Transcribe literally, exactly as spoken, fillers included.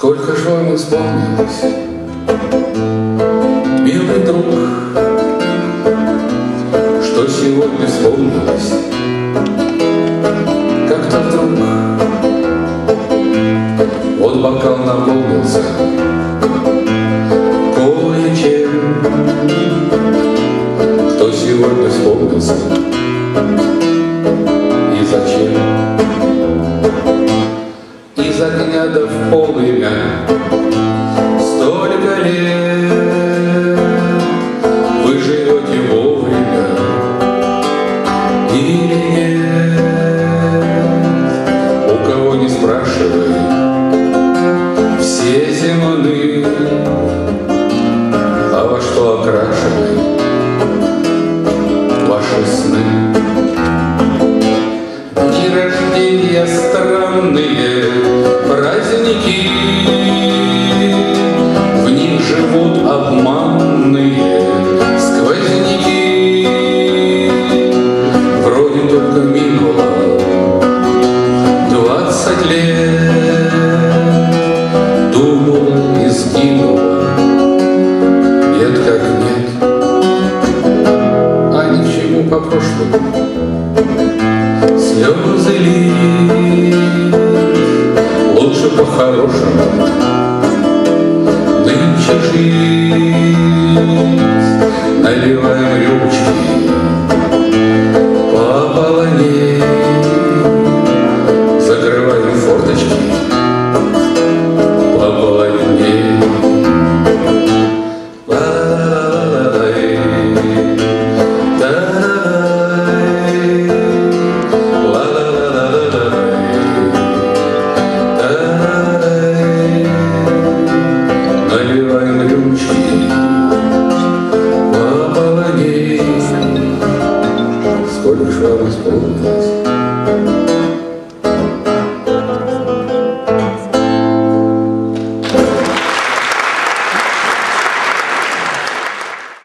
Сколько ж вам исполнилось, милый друг, что сегодня вспомнилось как-то вдруг. Вот бокал наполнился кое-чем, кто сегодня вспомнился и зачем. Из огня да в полымя столько лет вы живете вовремя или нет? У кого не спрашивай, все земны, а во что окрашивай ваши сны. Дни рождения странные праздники, в них живут обманные сквозняки. Вроде только минуло двадцать лет, думала и сгинула, нет как нет. А ни к чему по прошлому слезы лить, лучше по-хорошему нынче жить. Наливаем рюмочки пополней, закрываем форточки пополней. Ла-ла-ла-ла-лай, та-ла-лай, ла-ла-ла-ла-лай, та-ла-лай. Наливаем рюмочки пополней. Сколько ж вам исполнилось,